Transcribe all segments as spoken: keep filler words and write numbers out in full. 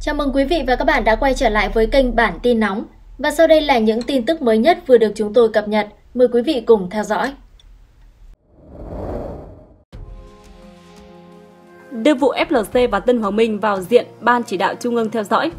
Chào mừng quý vị và các bạn đã quay trở lại với kênh Bản tin nóng. Và sau đây là những tin tức mới nhất vừa được chúng tôi cập nhật. Mời quý vị cùng theo dõi. Đưa vụ ép lờ xê và Tân Hoàng Minh vào diện Ban Chỉ đạo Trung ương theo dõi.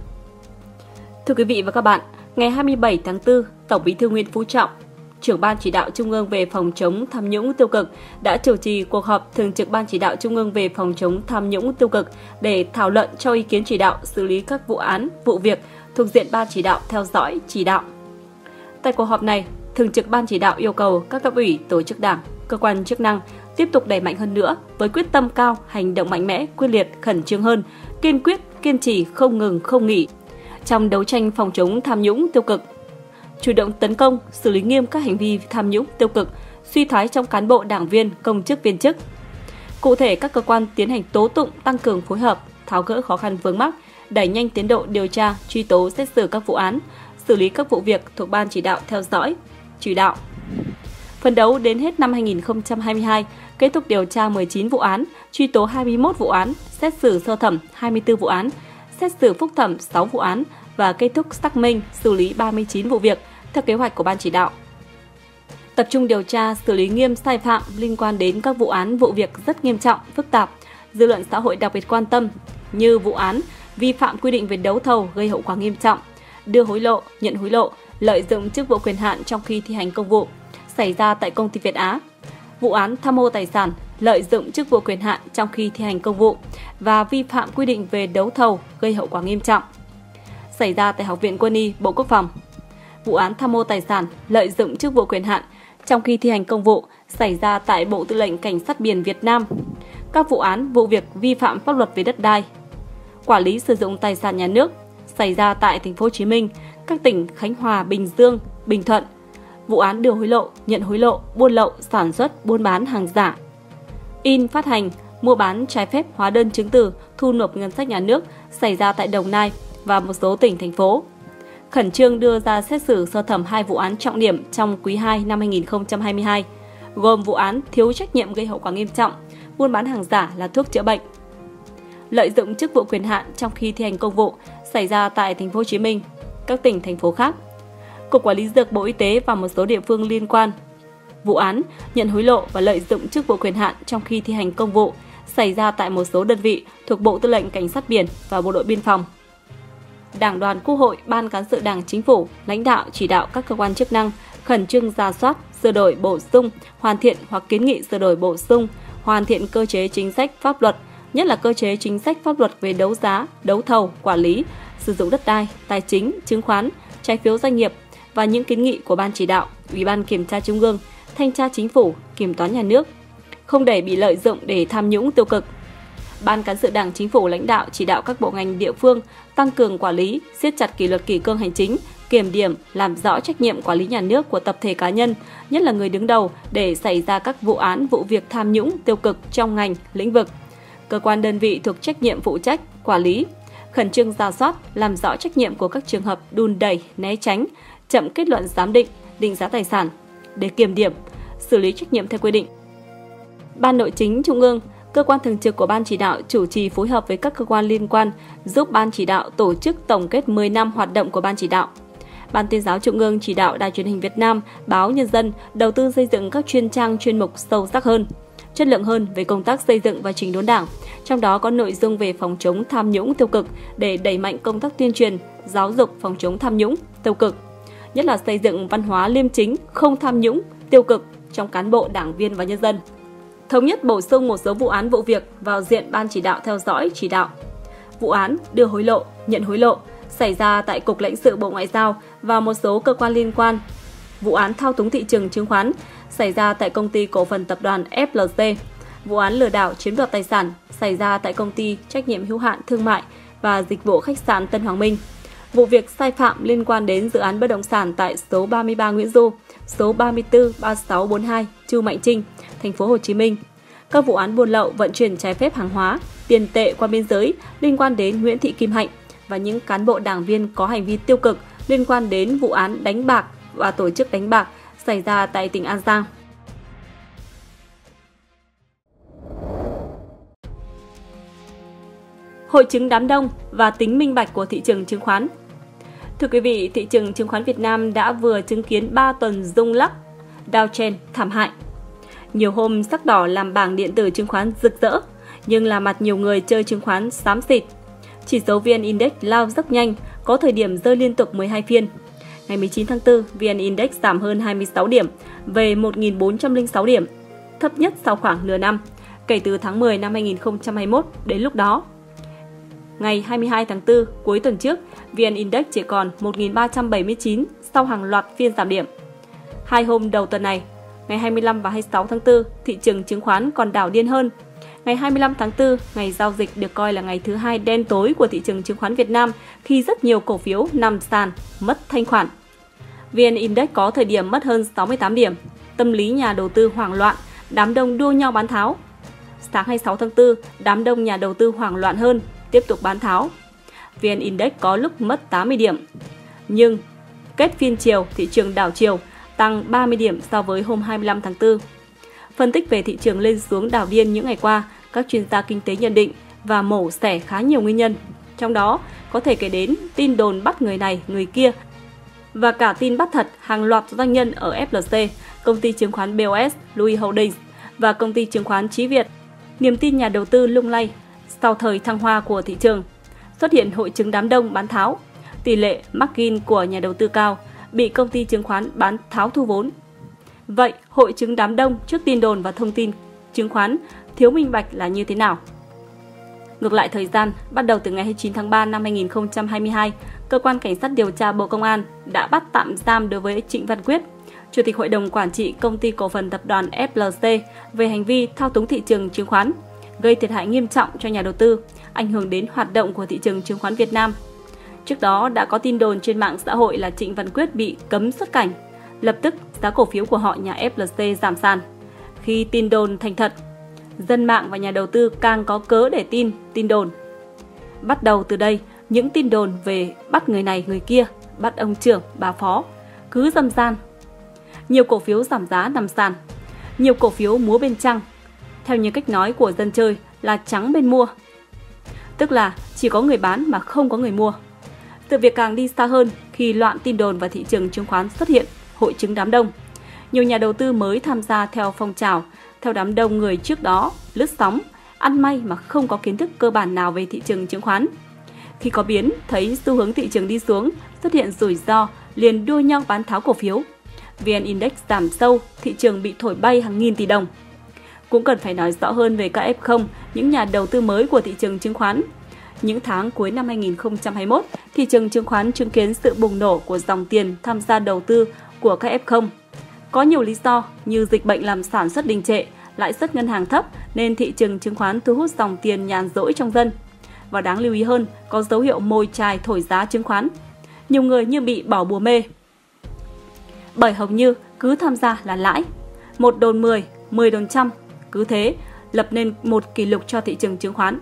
Thưa quý vị và các bạn, ngày hai mươi bảy tháng tư, Tổng Bí thư Nguyễn Phú Trọng, trưởng Ban Chỉ đạo Trung ương về phòng chống tham nhũng tiêu cực đã chủ trì cuộc họp thường trực Ban Chỉ đạo Trung ương về phòng chống tham nhũng tiêu cực để thảo luận cho ý kiến chỉ đạo xử lý các vụ án, vụ việc thuộc diện Ban Chỉ đạo theo dõi, chỉ đạo. Tại cuộc họp này, thường trực Ban Chỉ đạo yêu cầu các cấp ủy, tổ chức đảng, cơ quan chức năng tiếp tục đẩy mạnh hơn nữa với quyết tâm cao, hành động mạnh mẽ, quyết liệt, khẩn trương hơn, kiên quyết, kiên trì, không ngừng, không nghỉ trong đấu tranh phòng chống tham nhũng tiêu cực. Chủ động tấn công, xử lý nghiêm các hành vi tham nhũng tiêu cực, suy thoái trong cán bộ đảng viên, công chức viên chức. Cụ thể, các cơ quan tiến hành tố tụng tăng cường phối hợp, tháo gỡ khó khăn vướng mắc, đẩy nhanh tiến độ điều tra, truy tố xét xử các vụ án, xử lý các vụ việc thuộc Ban Chỉ đạo theo dõi, chỉ đạo. Phấn đấu đến hết năm hai nghìn không trăm hai mươi hai, kết thúc điều tra mười chín vụ án, truy tố hai mươi mốt vụ án, xét xử sơ thẩm hai mươi tư vụ án, xét xử phúc thẩm sáu vụ án và kết thúc xác minh, xử lý ba mươi chín vụ việc theo kế hoạch của Ban Chỉ đạo. Tập trung điều tra, xử lý nghiêm sai phạm liên quan đến các vụ án, vụ việc rất nghiêm trọng, phức tạp, dư luận xã hội đặc biệt quan tâm như vụ án vi phạm quy định về đấu thầu gây hậu quả nghiêm trọng, đưa hối lộ, nhận hối lộ, lợi dụng chức vụ quyền hạn trong khi thi hành công vụ xảy ra tại công ty Việt Á, vụ án tham mô tài sản, lợi dụng chức vụ quyền hạn trong khi thi hành công vụ và vi phạm quy định về đấu thầu gây hậu quả nghiêm trọng xảy ra tại Học viện Quân y, Bộ Quốc phòng, vụ án tham mô tài sản, lợi dụng chức vụ quyền hạn trong khi thi hành công vụ xảy ra tại Bộ Tư lệnh Cảnh sát biển Việt Nam, các vụ án, vụ việc vi phạm pháp luật về đất đai, quản lý sử dụng tài sản nhà nước xảy ra tại Thành phố Hồ Chí Minh, các tỉnh Khánh Hòa, Bình Dương, Bình Thuận, vụ án đưa hối lộ, nhận hối lộ, buôn lậu, sản xuất, buôn bán hàng giả, in, phát hành, mua bán trái phép hóa đơn chứng từ, thu nộp ngân sách nhà nước xảy ra tại Đồng Nai và một số tỉnh, thành phố. Khẩn trương đưa ra xét xử sơ thẩm hai vụ án trọng điểm trong quý hai năm hai nghìn không trăm hai mươi hai, gồm vụ án thiếu trách nhiệm gây hậu quả nghiêm trọng, buôn bán hàng giả là thuốc chữa bệnh, lợi dụng chức vụ quyền hạn trong khi thi hành công vụ xảy ra tại Thành phố Hồ Chí Minh, các tỉnh, thành phố khác, Cục Quản lý Dược Bộ Y tế và một số địa phương liên quan, vụ án nhận hối lộ và lợi dụng chức vụ quyền hạn trong khi thi hành công vụ xảy ra tại một số đơn vị thuộc Bộ Tư lệnh Cảnh sát biển và Bộ đội Biên phòng. Đảng đoàn Quốc hội, Ban Cán sự Đảng Chính phủ, lãnh đạo chỉ đạo các cơ quan chức năng khẩn trương rà soát, sửa đổi, bổ sung, hoàn thiện hoặc kiến nghị sửa đổi, bổ sung, hoàn thiện cơ chế chính sách pháp luật, nhất là cơ chế chính sách pháp luật về đấu giá, đấu thầu, quản lý, sử dụng đất đai, tài chính, chứng khoán, trái phiếu doanh nghiệp và những kiến nghị của Ban Chỉ đạo, Ủy ban Kiểm tra Trung ương, Thanh tra Chính phủ, Kiểm toán Nhà nước, không để bị lợi dụng để tham nhũng tiêu cực. Ban Cán sự Đảng Chính phủ lãnh đạo chỉ đạo các bộ ngành địa phương tăng cường quản lý, siết chặt kỷ luật kỷ cương hành chính, kiểm điểm, làm rõ trách nhiệm quản lý nhà nước của tập thể cá nhân, nhất là người đứng đầu để xảy ra các vụ án, vụ việc tham nhũng tiêu cực trong ngành, lĩnh vực. Cơ quan đơn vị thuộc trách nhiệm phụ trách, quản lý, khẩn trương rà soát, làm rõ trách nhiệm của các trường hợp đùn đẩy, né tránh, chậm kết luận giám định, định giá tài sản để kiểm điểm, xử lý trách nhiệm theo quy định. Ban Nội chính Trung ương, cơ quan thường trực của Ban Chỉ đạo chủ trì phối hợp với các cơ quan liên quan giúp Ban Chỉ đạo tổ chức tổng kết mười năm hoạt động của Ban Chỉ đạo. Ban Tuyên giáo Trung ương chỉ đạo Đài Truyền hình Việt Nam, Báo Nhân dân đầu tư xây dựng các chuyên trang chuyên mục sâu sắc hơn, chất lượng hơn về công tác xây dựng và chỉnh đốn Đảng, trong đó có nội dung về phòng chống tham nhũng tiêu cực để đẩy mạnh công tác tuyên truyền, giáo dục phòng chống tham nhũng tiêu cực, nhất là xây dựng văn hóa liêm chính, không tham nhũng tiêu cực trong cán bộ, đảng viên và nhân dân. Thống nhất bổ sung một số vụ án, vụ việc vào diện Ban Chỉ đạo theo dõi, chỉ đạo. Vụ án đưa hối lộ, nhận hối lộ xảy ra tại Cục Lãnh sự Bộ Ngoại giao và một số cơ quan liên quan. Vụ án thao túng thị trường chứng khoán xảy ra tại Công ty Cổ phần Tập đoàn ép lờ xê. Vụ án lừa đảo chiếm đoạt tài sản xảy ra tại Công ty Trách nhiệm hữu hạn Thương mại và Dịch vụ Khách sạn Tân Hoàng Minh. Vụ việc sai phạm liên quan đến dự án bất động sản tại số ba mươi ba Nguyễn Du, số ba mươi tư ba sáu bốn hai Chu Mạnh Trinh, Thành phố Hồ Chí Minh. Các vụ án buôn lậu, vận chuyển trái phép hàng hóa, tiền tệ qua biên giới liên quan đến Nguyễn Thị Kim Hạnh và những cán bộ đảng viên có hành vi tiêu cực liên quan đến vụ án đánh bạc và tổ chức đánh bạc xảy ra tại tỉnh An Giang. hội chứng đám đông và tính minh bạch của thị trường chứng khoán. Thưa quý vị, thị trường chứng khoán Việt Nam đã vừa chứng kiến ba tuần rung lắc, downtrend thảm hại. Nhiều hôm sắc đỏ làm bảng điện tử chứng khoán rực rỡ, nhưng là mặt nhiều người chơi chứng khoán xám xịt. Chỉ số vê en Index lao dốc nhanh, có thời điểm rơi liên tục mười hai phiên. Ngày mười chín tháng tư, vê en Index giảm hơn hai mươi sáu điểm, về một nghìn bốn trăm lẻ sáu điểm, thấp nhất sau khoảng nửa năm, kể từ tháng mười năm hai nghìn không trăm hai mươi mốt đến lúc đó. Ngày hai mươi hai tháng tư, cuối tuần trước, vê en Index chỉ còn một nghìn ba trăm bảy mươi chín sau hàng loạt phiên giảm điểm. Hai hôm đầu tuần này, ngày hai mươi lăm và hai mươi sáu tháng tư, thị trường chứng khoán còn đảo điên hơn. Ngày hai mươi lăm tháng tư, ngày giao dịch được coi là ngày thứ hai đen tối của thị trường chứng khoán Việt Nam khi rất nhiều cổ phiếu nằm sàn, mất thanh khoản. vê en Index có thời điểm mất hơn sáu mươi tám điểm, tâm lý nhà đầu tư hoảng loạn, đám đông đua nhau bán tháo. Sáng hai mươi sáu tháng tư, đám đông nhà đầu tư hoảng loạn hơn, tiếp tục bán tháo. vê en Index có lúc mất tám mươi điểm. Nhưng kết phiên chiều, thị trường đảo chiều, tăng ba mươi điểm so với hôm hai mươi lăm tháng tư. Phân tích về thị trường lên xuống đảo điên những ngày qua, các chuyên gia kinh tế nhận định và mổ xẻ khá nhiều nguyên nhân. Trong đó có thể kể đến tin đồn bắt người này, người kia và cả tin bắt thật hàng loạt doanh nhân ở ép lờ xê, công ty chứng khoán bê o ét, Louis Holdings và công ty chứng khoán Chí Việt. Niềm tin nhà đầu tư lung lay sau thời thăng hoa của thị trường. Xuất hiện hội chứng đám đông bán tháo, tỷ lệ margin của nhà đầu tư cao, bị công ty chứng khoán bán tháo thu vốn. Vậy, hội chứng đám đông trước tin đồn và thông tin chứng khoán thiếu minh bạch là như thế nào? Ngược lại thời gian, bắt đầu từ ngày hai mươi chín tháng ba năm hai nghìn không trăm hai mươi hai, Cơ quan Cảnh sát điều tra Bộ Công an đã bắt tạm giam đối với Trịnh Văn Quyết, Chủ tịch Hội đồng Quản trị Công ty Cổ phần Tập đoàn ép lờ xê về hành vi thao túng thị trường chứng khoán, gây thiệt hại nghiêm trọng cho nhà đầu tư, ảnh hưởng đến hoạt động của thị trường chứng khoán Việt Nam. Trước đó đã có tin đồn trên mạng xã hội là Trịnh Văn Quyết bị cấm xuất cảnh. Lập tức, giá cổ phiếu của họ nhà ép lờ xê giảm sàn. Khi tin đồn thành thật, dân mạng và nhà đầu tư càng có cớ để tin tin đồn. Bắt đầu từ đây, những tin đồn về bắt người này người kia, bắt ông trưởng, bà phó, cứ râm ran. Nhiều cổ phiếu giảm giá nằm sàn, nhiều cổ phiếu múa bên trăng. Theo như cách nói của dân chơi là trắng bên mua. Tức là chỉ có người bán mà không có người mua. Sự việc càng đi xa hơn khi loạn tin đồn và thị trường chứng khoán xuất hiện hội chứng đám đông. Nhiều nhà đầu tư mới tham gia theo phong trào, theo đám đông người trước đó, lướt sóng, ăn may mà không có kiến thức cơ bản nào về thị trường chứng khoán. Khi có biến, thấy xu hướng thị trường đi xuống, xuất hiện rủi ro, liền đua nhau bán tháo cổ phiếu. vê en Index giảm sâu, thị trường bị thổi bay hàng nghìn tỷ đồng. Cũng cần phải nói rõ hơn về các ép không, những nhà đầu tư mới của thị trường chứng khoán. Những tháng cuối năm hai nghìn không trăm hai mươi mốt, thị trường chứng khoán chứng kiến sự bùng nổ của dòng tiền tham gia đầu tư của các ép không. Có nhiều lý do như dịch bệnh làm sản xuất đình trệ, lãi suất ngân hàng thấp nên thị trường chứng khoán thu hút dòng tiền nhàn rỗi trong dân. Và đáng lưu ý hơn, có dấu hiệu mồi chài thổi giá chứng khoán. Nhiều người như bị bỏ bùa mê. Bởi hầu như cứ tham gia là lãi. Một đồn mười, mười đồn trăm, cứ thế lập nên một kỷ lục cho thị trường chứng khoán.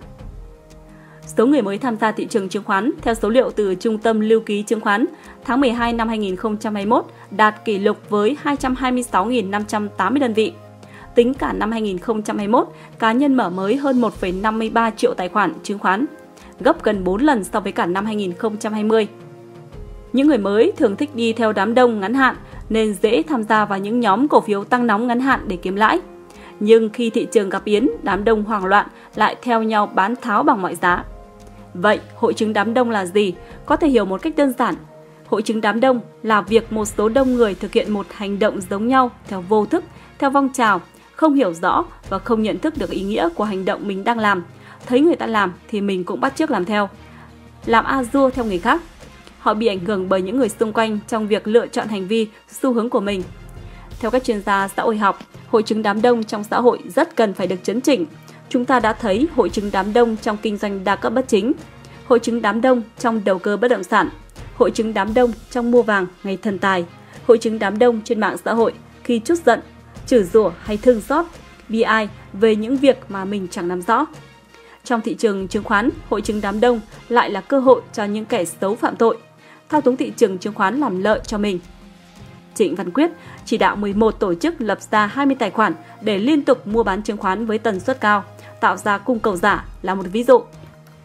Số người mới tham gia thị trường chứng khoán theo số liệu từ Trung tâm Lưu ký Chứng khoán tháng mười hai năm hai nghìn không trăm hai mươi mốt đạt kỷ lục với hai trăm hai mươi sáu nghìn năm trăm tám mươi đơn vị. Tính cả năm hai nghìn không trăm hai mươi mốt, cá nhân mở mới hơn một phẩy năm mươi ba triệu tài khoản chứng khoán, gấp gần bốn lần so với cả năm hai nghìn không trăm hai mươi. Những người mới thường thích đi theo đám đông ngắn hạn nên dễ tham gia vào những nhóm cổ phiếu tăng nóng ngắn hạn để kiếm lãi. Nhưng khi thị trường gặp biến, đám đông hoảng loạn lại theo nhau bán tháo bằng mọi giá. Vậy, hội chứng đám đông là gì? Có thể hiểu một cách đơn giản. Hội chứng đám đông là việc một số đông người thực hiện một hành động giống nhau theo vô thức, theo phong trào, không hiểu rõ và không nhận thức được ý nghĩa của hành động mình đang làm. Thấy người ta làm thì mình cũng bắt chước làm theo. Làm a dua theo người khác. Họ bị ảnh hưởng bởi những người xung quanh trong việc lựa chọn hành vi, xu hướng của mình. Theo các chuyên gia xã hội học, hội chứng đám đông trong xã hội rất cần phải được chấn chỉnh. Chúng ta đã thấy hội chứng đám đông trong kinh doanh đa cấp bất chính, hội chứng đám đông trong đầu cơ bất động sản, hội chứng đám đông trong mua vàng ngày thần tài, hội chứng đám đông trên mạng xã hội khi trút giận, chửi rủa hay thương xót, bi ai về những việc mà mình chẳng nắm rõ. Trong thị trường chứng khoán, hội chứng đám đông lại là cơ hội cho những kẻ xấu phạm tội, thao túng thị trường chứng khoán làm lợi cho mình. Trịnh Văn Quyết chỉ đạo mười một tổ chức lập ra hai mươi tài khoản để liên tục mua bán chứng khoán với tần suất cao, tạo ra cung cầu giả là một ví dụ.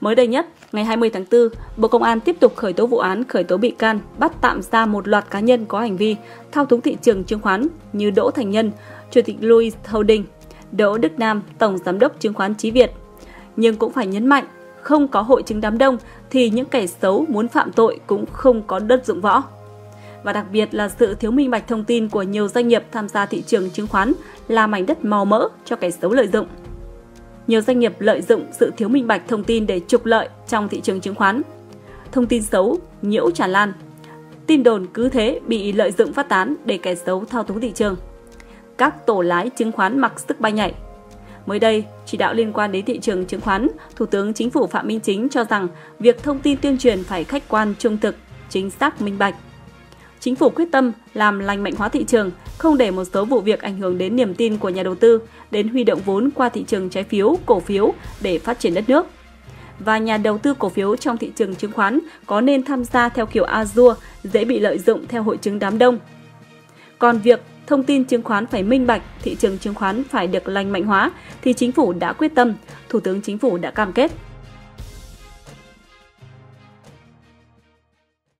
Mới đây nhất, ngày hai mươi tháng tư, Bộ Công an tiếp tục khởi tố vụ án, khởi tố bị can, bắt tạm giam một loạt cá nhân có hành vi thao túng thị trường chứng khoán như Đỗ Thành Nhân, Chủ tịch Louis Holding, Đỗ Đức Nam, Tổng Giám đốc Chứng khoán Chí Việt. Nhưng cũng phải nhấn mạnh, không có hội chứng đám đông thì những kẻ xấu muốn phạm tội cũng không có đất dụng võ. Và đặc biệt là sự thiếu minh bạch thông tin của nhiều doanh nghiệp tham gia thị trường chứng khoán là mảnh đất màu mỡ cho kẻ xấu lợi dụng. Nhiều doanh nghiệp lợi dụng sự thiếu minh bạch thông tin để trục lợi trong thị trường chứng khoán. Thông tin xấu nhiễu tràn lan. Tin đồn cứ thế bị lợi dụng phát tán để kẻ xấu thao túng thị trường. Các tổ lái chứng khoán mặc sức bay nhảy. Mới đây, chỉ đạo liên quan đến thị trường chứng khoán, Thủ tướng Chính phủ Phạm Minh Chính cho rằng việc thông tin tuyên truyền phải khách quan, trung thực, chính xác, minh bạch. Chính phủ quyết tâm làm lành mạnh hóa thị trường, không để một số vụ việc ảnh hưởng đến niềm tin của nhà đầu tư, đến huy động vốn qua thị trường trái phiếu, cổ phiếu để phát triển đất nước. Và nhà đầu tư cổ phiếu trong thị trường chứng khoán có nên tham gia theo kiểu Azure, dễ bị lợi dụng theo hội chứng đám đông. Còn việc thông tin chứng khoán phải minh bạch, thị trường chứng khoán phải được lành mạnh hóa thì Chính phủ đã quyết tâm, Thủ tướng Chính phủ đã cam kết.